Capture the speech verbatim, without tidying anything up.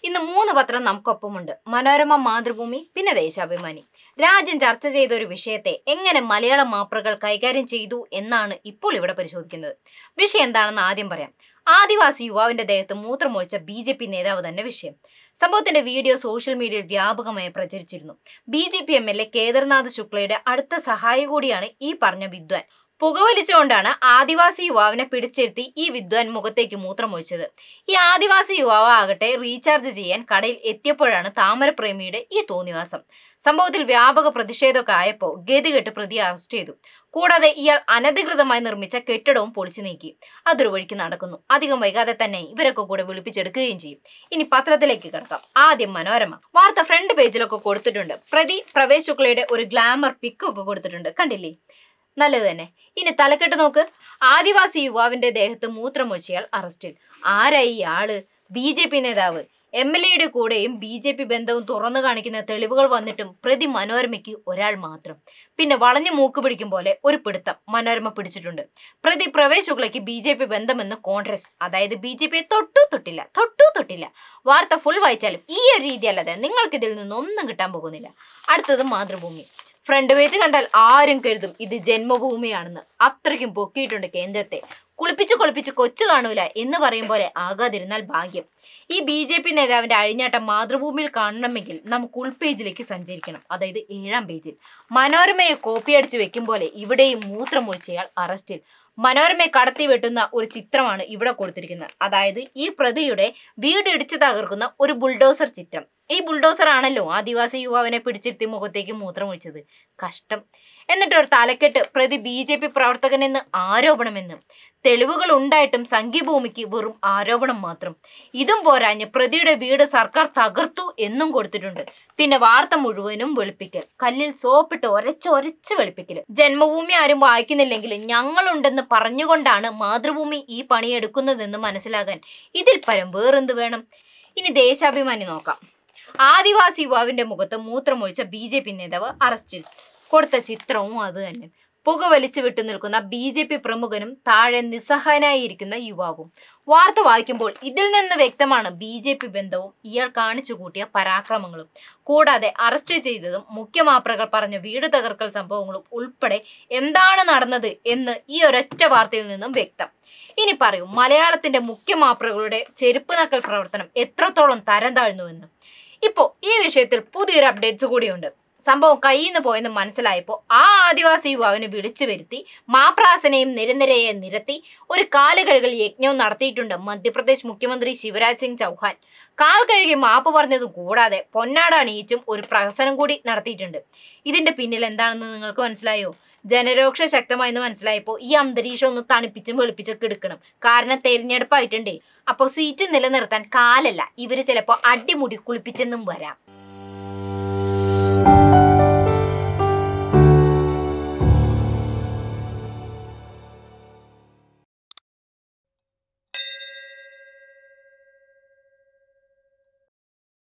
ഇന്ന് മൂന്ന് പത്രം നമുക്കൊപ്പമുണ്ട്. മനോരമ, മാതൃഭൂമി, പിന്നെ ദേശാഭിമാനി. രാജ്യം ചർച്ച ചെയ്ത ഒരു വിഷയത്തെ എങ്ങനെ മലയാള മാപ്രകൾ കൈകാര്യം ചെയ്തു എന്നാണ് ഇപ്പോൾ ഇവിടെ പരിശോധിക്കുന്നത്. വിഷയം എന്താണെന്ന് ആദ്യം പറയാം. ആദിവാസി യുവാവിന്റെ ദേഹത്ത് മൂത്രമൊഴിച്ച ബി ജെ പി നേതാവ് തന്നെ വിഷയം. സംഭവത്തിന്റെ വീഡിയോ സോഷ്യൽ മീഡിയയിൽ വ്യാപകമായി പ്രചരിച്ചിരുന്നു. B J P M L A Kedarnath ശുക്ലയുടെ അടുത്ത സഹായി കൂടിയാണ് ഈ പറഞ്ഞ വിദ്വാൻ. പുകവലിച്ചുകൊണ്ടാണ് ആദിവാസി യുവാവിനെ പിടിച്ചിരുത്തി ഈ വിദ്വാൻ മുഖത്തേക്ക് മൂത്രമൊഴിച്ചത്. ഈ ആദിവാസി യുവാവ് ആകട്ടെ റീചാർജ് ചെയ്യാൻ കടയിൽ എത്തിയപ്പോഴാണ് താമരപ്രേമിയുടെ ഈ തോന്നിവാസം. സംഭവത്തിൽ വ്യാപക പ്രതിഷേധമൊക്കെ ആയപ്പോൾ ഗതികെട്ട് പ്രതിയെ അറസ്റ്റ് ചെയ്തു. കൂടാതെ ഇയാൾ അനധികൃതമായി നിർമ്മിച്ച കെട്ടിടവും പൊളിച്ചു നീക്കി. അതൊരു വഴിക്ക് നടക്കുന്നു. അധികം വൈകാതെ തന്നെ ഇവരൊക്കെ കൂടെ വിളിപ്പിച്ചെടുക്കുകയും ചെയ്യും. ഇനി പത്രത്തിലേക്ക് കിടക്കാം. ആദ്യം മനോരമ വാർത്ത ഫ്രണ്ട് പേജിലൊക്കെ കൊടുത്തിട്ടുണ്ട്. പ്രതി പ്രവേശ് ശുക്ലയുടെ ഒരു ഗ്ലാമർ പിക്കൊക്കെ കൊടുത്തിട്ടുണ്ട്. കണ്ടില്ലേ? നല്ലത് തന്നെ. ഇനി തലക്കെട്ട് നോക്ക്. ആദിവാസി യുവാവിന്റെ ദേഹത്ത് മൂത്രമൊഴിച്ചയാൾ അറസ്റ്റിൽ. ആരായി ഇയാള്? ബി ജെ പി നേതാവ്. എം എൽ എയുടെ കൂടെയും ബി ജെ പി ബന്ധവും തുറന്നു കാണിക്കുന്ന തെളിവുകൾ വന്നിട്ടും പ്രതി മനോരമയ്ക്ക് ഒരാൾ മാത്രം. പിന്നെ വളഞ്ഞു മൂക്ക് പിടിക്കും പോലെ ഒരു പിടുത്തം മനോരമ പിടിച്ചിട്ടുണ്ട്. പ്രതി പ്രവേശ് ശുക്ലയ്ക്ക് ബി ജെ പി ബന്ധമെന്ന് കോൺഗ്രസ്, അതായത് ബി ജെ പിയെ തൊട്ടു തൊട്ടില്ല തൊട്ടു തൊട്ടില്ല. വാർത്ത ഫുൾ വായിച്ചാലും ഈ ഒരു രീതി അല്ലാതെ നിങ്ങൾക്ക് ഇതിൽ നിന്നൊന്നും കിട്ടാൻ പോകുന്നില്ല. അടുത്തത് മാതൃഭൂമി. ഫ്രണ്ട് പേജ് കണ്ടാൽ ആരും കരുതും ഇത് ജന്മഭൂമിയാണെന്ന്. അത്രയ്ക്കും പൊക്കിയിട്ടുണ്ട് കേന്ദ്രത്തെ. കുളിപ്പിച്ച് കുളിപ്പിച്ച് കൊച്ചു കാണൂല എന്ന് പറയും പോലെ ആകാതിരുന്നാൽ ഭാഗ്യം. ഈ ബി ജെ പി നേതാവിന്റെ അഴിഞ്ഞാട്ടം മാതൃഭൂമിയിൽ കാണണമെങ്കിൽ നമുക്ക് ഉൾപേജിലേക്ക് സഞ്ചരിക്കണം. അതായത് ഏഴാം പേജിൽ. മനോരമയെ കോപ്പി അടിച്ച് വെക്കും പോലെ ഇവിടെയും മൂത്രമൊഴിച്ചയാൾ അറസ്റ്റിൽ. മനോരമയെ കടത്തി വെട്ടുന്ന ഒരു ചിത്രമാണ് ഇവിടെ കൊടുത്തിരിക്കുന്നത്. അതായത് ഈ പ്രതിയുടെ വീട് ഇടിച്ചു തകർക്കുന്ന ഒരു ബുൾഡോസർ ചിത്രം. ഈ ബുൾഡോസർ ആണല്ലോ ആദിവാസി യുവാവിനെ പിടിച്ചിരുത്തി മുഖത്തേക്ക് മൂത്രമൊഴിച്ചത്. കഷ്ടം. എന്നിട്ട് ഒരു തലക്കെട്ട് പ്രതി ബി ജെ പി പ്രവർത്തകനെന്ന് ആരോപണമെന്ന്. തെളിവുകൾ ഉണ്ടായിട്ടും സംഘീഭൂമിക്ക് വെറും ആരോപണം മാത്രം. ഇതും പോരാഞ്ഞ് പ്രതിയുടെ വീട് സർക്കാർ തകർത്തു എന്നും കൊടുത്തിട്ടുണ്ട്. പിന്നെ വാർത്ത മുഴുവനും വെളുപ്പിക്കൽ. കല്ലിൽ സോപ്പിട്ട് ഒരച്ച് ഒരച്ച് വെളുപ്പിക്കൽ. ജന്മഭൂമി ആരും വായിക്കുന്നില്ലെങ്കിൽ ഞങ്ങളുണ്ടെന്ന് പറഞ്ഞുകൊണ്ടാണ് മാതൃഭൂമി ഈ പണിയെടുക്കുന്നതെന്ന് മനസ്സിലാകാൻ ഇതിൽ പരം വേറെന്ത് വേണം? ഇനി ദേശാഭിമാനി നോക്കാം. ആദിവാസി യുവാവിന്റെ മുഖത്ത് മൂത്രമൊഴിച്ച ബി ജെ പി നേതാവ് അറസ്റ്റിൽ. കൊടുത്ത ചിത്രവും അത് തന്നെ. പുകവലിച്ചു വിട്ടു നിൽക്കുന്ന ബി ജെ പി പ്രമുഖനും താഴെ നിസ്സഹായനായിരിക്കുന്ന യുവാവും. വാർത്ത വായിക്കുമ്പോൾ ഇതിൽ നിന്ന് വ്യക്തമാണ് ബി ജെ പി ബന്ധവും ഇയാൾ കാണിച്ചു കൂട്ടിയ പരാക്രമങ്ങളും. കൂടാതെ അറസ്റ്റ് ചെയ്തതും മുഖ്യമാപ്രകൾ പറഞ്ഞ വീട് തകർക്കൽ സംഭവങ്ങളും ഉൾപ്പെടെ എന്താണ് നടന്നത് എന്ന് ഈ ഒരൊറ്റ വാർത്തയിൽ നിന്നും വ്യക്തം. ഇനി പറയൂ, മലയാളത്തിന്റെ മുഖ്യമാപ്രകളുടെ ചെരുപ്പ് നക്കൽ പ്രവർത്തനം എത്രത്തോളം തരം താഴ്ന്നുവെന്ന്. ഇപ്പോൾ ഈ വിഷയത്തിൽ പുതിയൊരു അപ്ഡേറ്റ്സ് കൂടിയുണ്ട്. സംഭവം കയ്യിൽ നിന്ന് പോയെന്ന് മനസ്സിലായപ്പോൾ ആ ആദിവാസി യുവാവിനെ വിളിച്ചു വരുത്തി മാപ്രാസനെയും നിരനിരയെ നിരത്തി ഒരു കാല് കഴുകൽ യജ്ഞവും നടത്തിയിട്ടുണ്ട് മധ്യപ്രദേശ് മുഖ്യമന്ത്രി ശിവരാജ് സിംഗ് ചൗഹാൻ. കാൽ കഴുകി മാപ്പ് പറഞ്ഞതും കൂടാതെ പൊന്നാട അണിയിച്ചും ഒരു പ്രഹസനം കൂടി നടത്തിയിട്ടുണ്ട്. ഇതിന്റെ പിന്നിൽ എന്താണെന്ന് നിങ്ങൾക്ക് മനസ്സിലായോ? ജനരോക്ഷ ശക്തമായെന്ന് മനസ്സിലായപ്പോൾ ഈ അന്തരീക്ഷം ഒന്ന് തണുപ്പിച്ചും വെളുപ്പിച്ചൊക്കെ എടുക്കണം. കാരണം തെരഞ്ഞെടുപ്പായിട്ടുണ്ടേ. അപ്പോൾ സീറ്റ് നിലനിർത്താൻ കാലല്ല, ഇവര് ചിലപ്പോൾ അടിമുടി കുളിപ്പിച്ചെന്നും വരാം.